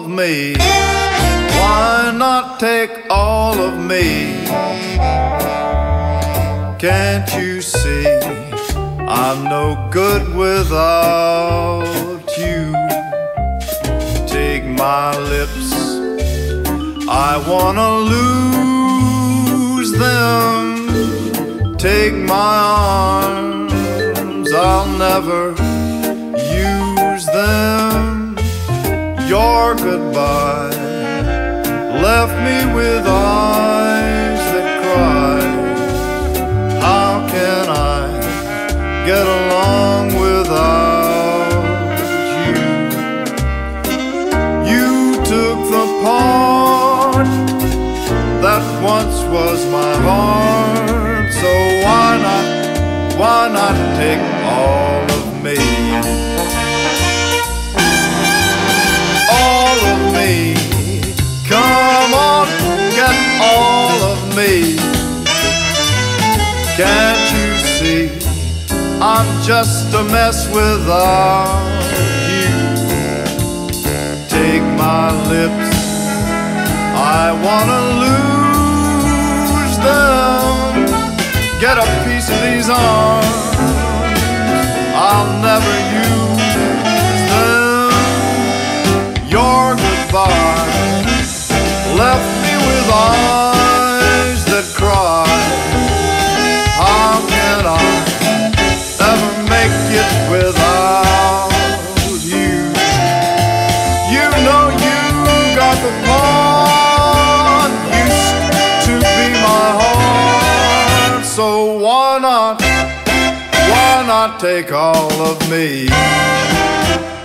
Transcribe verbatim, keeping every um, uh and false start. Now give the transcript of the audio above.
of me? Why not take all of me? Can't you see I'm no good without you? Take my lips, I wanna lose them. Take my arms, I'll never use them. Your goodbye left me with eyes that cry. How can I get along without you? You took the part that once was my heart, so why not, why not take all of me? All of me, come on, get all of me. Can't you see I'm just a mess without you? Take my lips, I wanna lose them. Get a piece of these arms, I'll never use them. Your goodbye left me with eyes that cry. How can I ever make it without you? You know you got the part, used to be my heart, so why not, why not take all of me?